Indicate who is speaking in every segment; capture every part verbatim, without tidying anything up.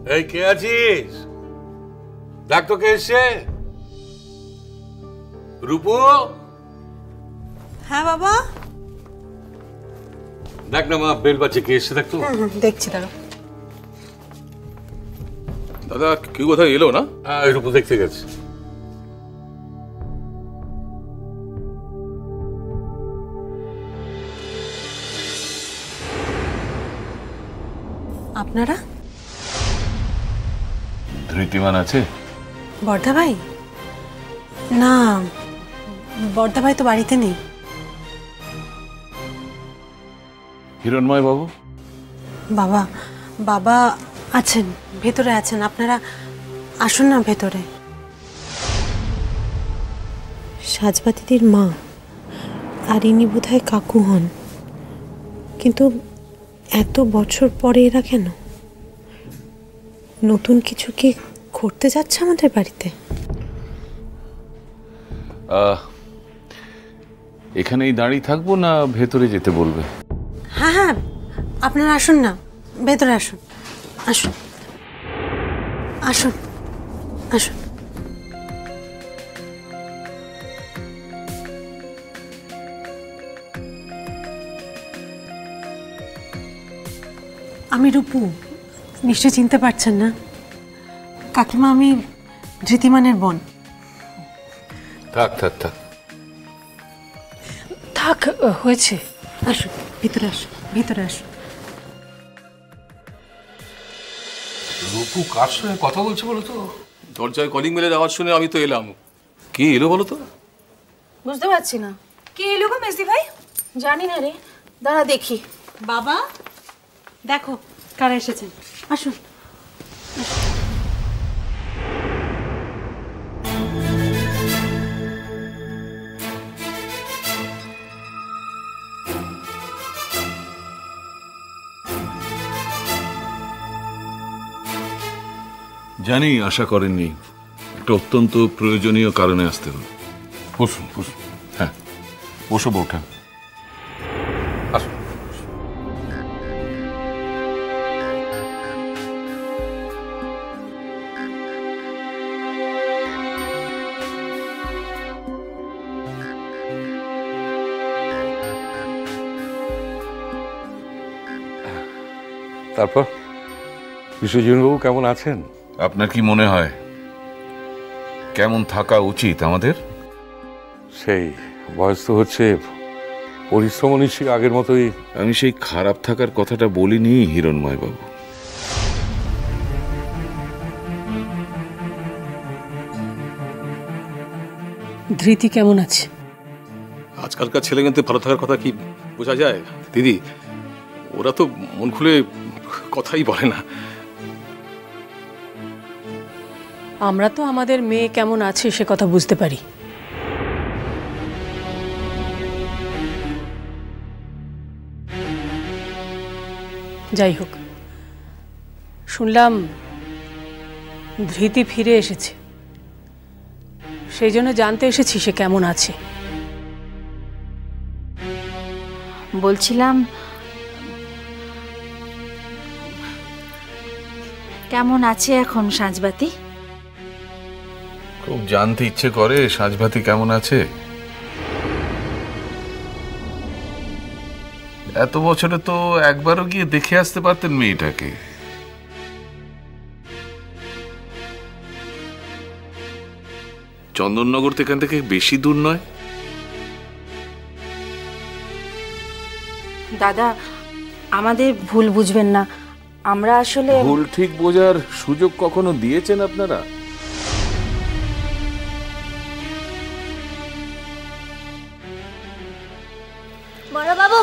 Speaker 1: এই কে আছিস? দেখ তো কে এসছে। রূপু।
Speaker 2: হ্যাঁ বাবা।
Speaker 1: দেখ না মা, বেল বাজছে, কে এসছে দেখ তো।
Speaker 2: দেখছি দাঁড়া।
Speaker 3: দাদা কেউ কোথায় এলো না?
Speaker 1: হ্যাঁ, রূপু দেখতে গেছে।
Speaker 2: আপনারা?
Speaker 1: ধৃতিমান আছে?
Speaker 2: বর্ধা ভাই? না, বর্ধা ভাই তো বাড়িতে নেই।
Speaker 1: হিরণময় বাবু?
Speaker 2: বাবা, বাবা আছেন, ভেতরে আছেন। আপনারা আসুন না ভেতরে। সাজবা দিদির মা, আর ইনি বোধহয় কাকু হন। কিন্তু এত বছর পরে এরা কেন? নতুন কিছু কি করতে যাচ্ছে আমাদের বাড়িতে?
Speaker 4: এখানেই দাঁড়িয়ে থাকবো না ভেতরে যেতে বলবে?
Speaker 2: হ্যাঁ হ্যাঁ, আপনারা আসুন না, ভেতরে আসুন। আসুন আসুন আসুন। আমি রূপু, নিশ্চয় চিনতে পারছেন না? কাকিমা, আমি ধৃতিমানের বোন।
Speaker 1: থাক থাক থাক
Speaker 2: থাক, হয়েছে। আসুন ভিতরে, আসুন ভিতরে আসুন।
Speaker 1: রূপু কার সঙ্গে কথা বলছে বলো তো?
Speaker 3: দরজায় কলিং বেলের আওয়াজ শুনে আমি তো এলাম। কে এলো বলো তো?
Speaker 5: বুঝতে পারছি না কে এলো গো মেজদি ভাই। জানি না রে, দাঁড়া দেখি।
Speaker 2: বাবা দেখো কারা এসেছেন। আসুন।
Speaker 4: জানি আশা করেননি, একটা অত্যন্ত প্রয়োজনীয় কারণে আসতে হলো।
Speaker 1: বসুন বসুন।
Speaker 4: হ্যাঁ বসো বউঠা।
Speaker 1: আসুন। তারপর বিশ্বজিৎবাবু কেমন আছেন?
Speaker 4: আপনার কি মনে হয় কেমন থাকা উচিত আমাদের?
Speaker 1: সেই বয়স তো হচ্ছে, পরিশ্রম নিশ্চয়ই আগের মতোই।
Speaker 4: আমি সেই খারাপ থাকার কথাটা বলিনি হিরণময় বাবু।
Speaker 2: ধৃতি কেমন আছে?
Speaker 3: আজকালকার ছেলে কিন্তু ভালো থাকার কথা কি বোঝা যায় দিদি? ওরা তো মন খুলে কথাই বলে না।
Speaker 6: আমরা তো আমাদের মেয়ে কেমন আছে সে কথা বুঝতে পারি। যাই হোক, শুনলাম ধৃতি ফিরে এসেছে, সেই জন্য জানতে এসেছি সে কেমন আছে।
Speaker 5: বলছিলাম কেমন আছে এখন সাজবাতি?
Speaker 4: খুব জানতে ইচ্ছে করে সাজভাতি কেমন আছে। এত বছরে তো একবারও গিয়ে দেখে আসতে পারতেন মেয়েটাকে। চন্দননগর থেকে এখান থেকে বেশি দূর নয়।
Speaker 5: দাদা, আমাদের ভুল বুঝবেন না, আমরা আসলে
Speaker 4: ভুল ঠিক বোঝার সুযোগ কখনো দিয়েছেন আপনারা?
Speaker 5: বড় বাবু,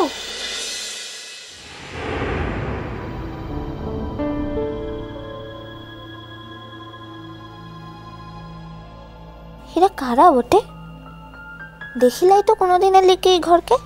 Speaker 7: এরা কারা বটে? দেখিলাই তো কোনোদিন এলে কি ঘরকে।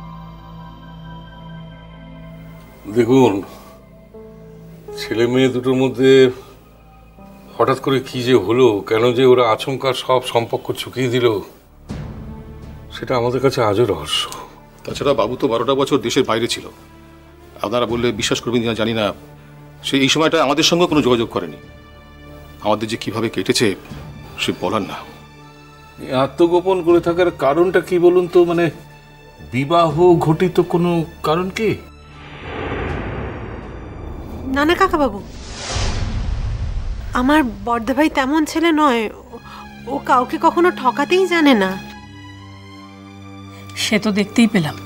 Speaker 1: দেখুন, ছেলে মেয়ে দুটোর মধ্যে হঠাৎ করে কি যে হলো, কেন যে ওরা আচমকা সব সম্পর্ক চুকিয়ে দিল, সেটা আমাদের কাছে আজও রহস্য।
Speaker 3: তাছাড়া বাবু তো বারোটা বছর দেশের বাইরে ছিল। আপনারা বললে বিশ্বাস করবেন কিনা জানি না, সে এই সময়টা আমাদের সঙ্গে কোনো যোগাযোগ করেনি। আমাদের যে কিভাবে কেটেছে সে বলার না।
Speaker 4: আত্মগোপন করে থাকার কারণটা কি বলুন তো? মানে বিবাহ ঘটিত কোনো কারণ কি?
Speaker 2: না না কাকাবাবু, আমার বড়দা ভাই তেমন ছেলে নয়। ও কাউকে কখনো ঠকাতেই জানে না।
Speaker 6: সে তো দেখতেই পেলাম।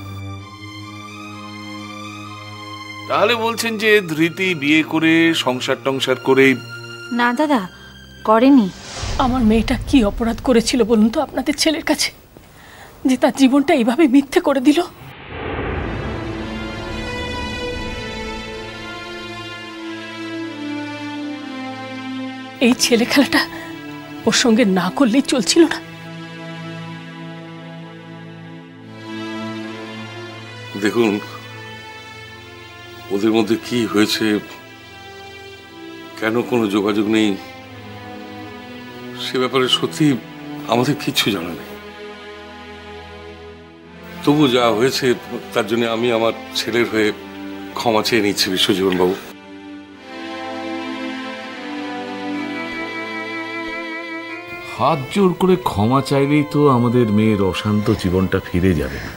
Speaker 4: তাহলে বলছেন যে ধৃতি বিয়ে করে সংসার টংসার করে?
Speaker 5: না দাদা, করেনি।
Speaker 6: আমার মেয়েটা কি অপরাধ করেছিল বলুন তো আপনাদের ছেলের কাছে, যে তার জীবনটা এইভাবে মিথ্যে করে দিল? এই ছেলে খেলাটা ওর সঙ্গে না করলেই চলছিল না।
Speaker 1: দেখুন, ওদের মধ্যে কি হয়েছে, কেন কোনো যোগাযোগ নেই, সে ব্যাপারে সত্যি আমাদের কিচ্ছু জানা নেই। তবু যা হয়েছে তার জন্য আমি আমার ছেলের হয়ে ক্ষমা চেয়ে নিচ্ছি বিশ্বজীবন বাবু।
Speaker 4: হাত জোর করে ক্ষমা চাইলেই তো আমাদের মেয়ের অশান্ত জীবনটা ফিরে যাবে না।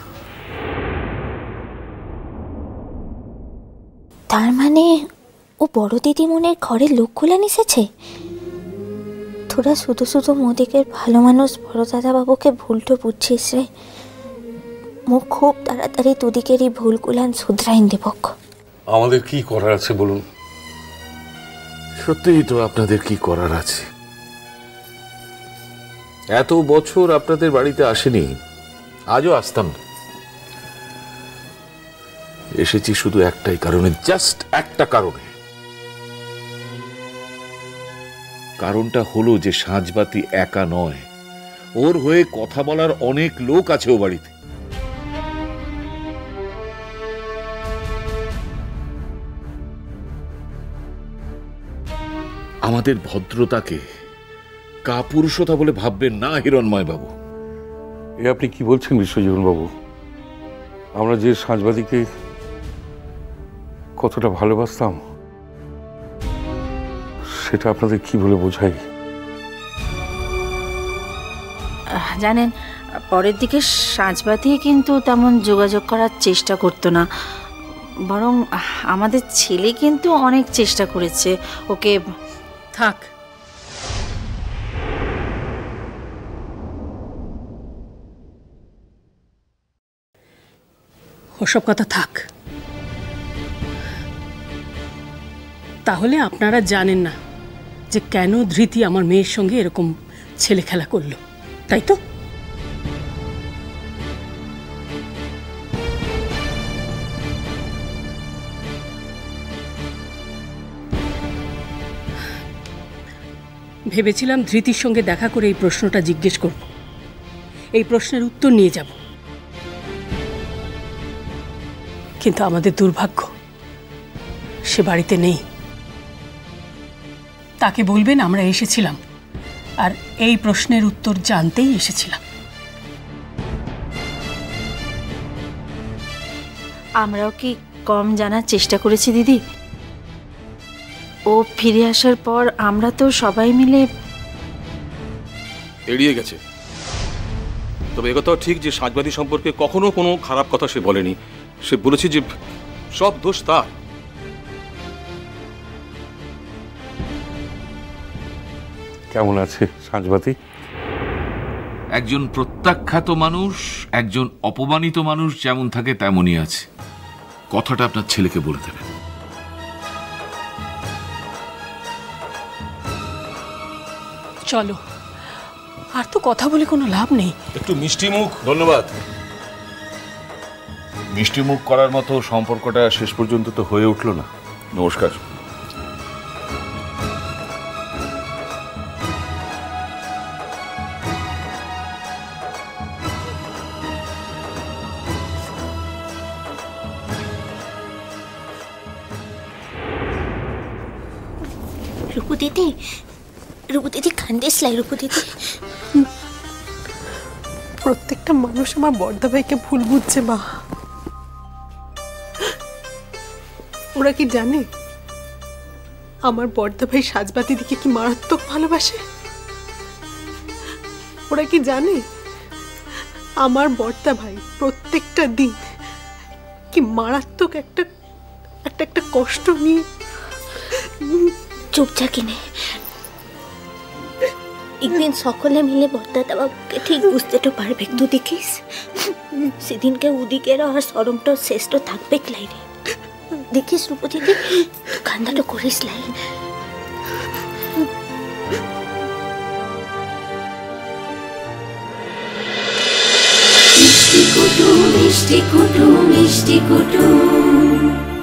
Speaker 7: তার মানে ও বড় দিদিমণির ঘরে লোক খুলে নিছেছে? তোরা শুধু শুধু মোদিকের ভালো মানুষ বড় দাদাবাবুকে ভুলটো বুঝছিস রে। মুখ খুব তাড়াতাড়ি দুদিকেরই ভুলগুলান শুধরাইন দেবক।
Speaker 1: আমাদের কি করার আছে বলুন?
Speaker 4: সত্যিই তো আপনাদের কি করার আছে? এত বছর আপনাদের বাড়িতে আসেনি, আজও আসতাম না। এসেছি শুধু একটাই কারণে, জাস্ট একটা কারণে। কারণটা হলো যে সাঁঝবাতি একা নয়, ওর হয়ে কথা বলার অনেক লোক আছে ও বাড়িতে। আমাদের ভদ্রতাকে কাপুরুষতা বলে ভাববেন না হিরণময় বাবু।
Speaker 1: এ আপনি কি বলছেন বিশ্বজীবন বাবু? আমরা যে সাঁঝবাতিকে কতটা ভালোবাসতাম সেটা আপনাদের কি বলে বোঝাই?
Speaker 5: জানেন, পরের দিকে সাঁঝবাতি কিন্তু তেমন যোগাযোগ করার চেষ্টা করতো না, বরং আমাদের ছেলে কিন্তু অনেক চেষ্টা করেছে ওকে।
Speaker 6: থাক, ওসব কথা থাক। তাহলে আপনারা জানেন না যে কেন ধৃতি আমার মেয়ের সঙ্গে এরকম ছেলে খেলা করলো, তাই তো? ভেবেছিলাম ধৃতির সঙ্গে দেখা করে এই প্রশ্নটা জিজ্ঞেস করব, এই প্রশ্নের উত্তর নিয়ে যাব। কিন্তু আমাদের দুর্ভাগ্য, সে বাড়িতে নেই। তাকে বলবেন আমরা এসেছিলাম আর এই প্রশ্নের উত্তর জানতেই এসেছিলাম।
Speaker 5: আমরাও কি কম জানার চেষ্টা করেছি দিদি? ও ফিরে আসার পর আমরা তো সবাই মিলে
Speaker 3: এড়িয়ে গেছে। তবে একথাও ঠিক যে সাঁঝবাতি সম্পর্কে কখনো কোনো খারাপ কথা সে বলেনি। সে বলেছে যে সব দোষ তার।
Speaker 1: কেমন আছে সাঁঝবাতি?
Speaker 4: একজন প্রত্যাখ্যাত মানুষ, একজন অপমানিত মানুষ যেমন থাকে তেমনই আছে। কথাটা আপনার ছেলেকে বলে দেবেন।
Speaker 6: চলো, আর তো কথা বলে কোনো লাভ নেই।
Speaker 3: একটু মিষ্টি মুখ।
Speaker 4: ধন্যবাদ। মিষ্টি মুখ করার মতো সম্পর্কটা শেষ পর্যন্ত তো হয়ে উঠল না। নমস্কার।
Speaker 7: রূপু দিদি, রূপু দিদি খান্দেস লাই। রূপু দিদি,
Speaker 2: প্রত্যেকটা মানুষ আমার বড়দা ভাইকে ভুল বুঝছে মা। ওরা কি জানে আমার বড়দা ভাই সাজবাতি দিকে কি মারাত্মক ভালোবাসে? ওরা কি জানে আমার বড়দা ভাই প্রত্যেকটা দিন কি মারাত্মক একটা একটা একটা কষ্ট নিয়ে?
Speaker 7: চুপ কিনে একদিন সকলে মিলে বড়দাদা বাবুকে ঠিক বুঝতে তো পারবে, তুই দেখিস সেদিনকে উদিকেরও আর সরমটা শ্রেষ্ঠ থাকবে ক্লাইরে। দেখিস রূপতি দি, কান্দাটা করিস লাই।
Speaker 8: মিষ্টি কুটু মিষ্টি কুটু মিষ্টি কুটু